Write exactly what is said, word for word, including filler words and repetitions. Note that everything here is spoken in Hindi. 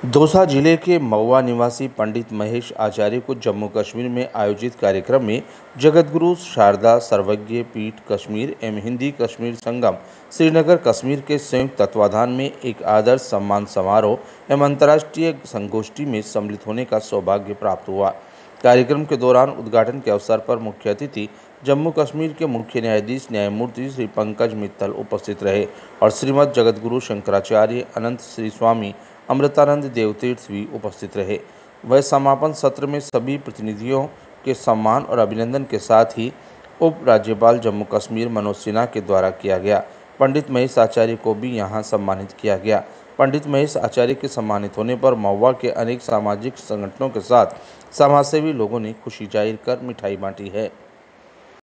दौसा जिले के महुआ निवासी पंडित महेश आचार्य को जम्मू कश्मीर में आयोजित कार्यक्रम में जगतगुरु शारदा सर्वज्ञ पीठ कश्मीर एवं हिंदी कश्मीर संगम श्रीनगर कश्मीर के संयुक्त तत्वाधान में एक आदर्श सम्मान समारोह एवं अंतर्राष्ट्रीय संगोष्ठी में सम्मिलित होने का सौभाग्य प्राप्त हुआ। कार्यक्रम के दौरान उद्घाटन के अवसर पर मुख्य अतिथि जम्मू कश्मीर के मुख्य न्यायाधीश न्यायमूर्ति श्री पंकज मित्तल उपस्थित रहे और श्रीमद जगतगुरु शंकराचार्य अनंत श्री स्वामी अमृतानंद देवतीर्थ भी उपस्थित रहे। वह समापन सत्र में सभी प्रतिनिधियों के सम्मान और अभिनंदन के साथ ही उप राज्यपाल जम्मू कश्मीर मनोज सिन्हा के द्वारा किया गया। पंडित महेश आचार्य को भी यहां सम्मानित किया गया। पंडित महेश आचार्य के सम्मानित होने पर महुआ के अनेक सामाजिक संगठनों के साथ समाजसेवी लोगों ने खुशी जाहिर कर मिठाई बांटी है।